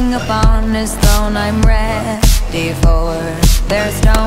upon his throne I'm ready for. There's no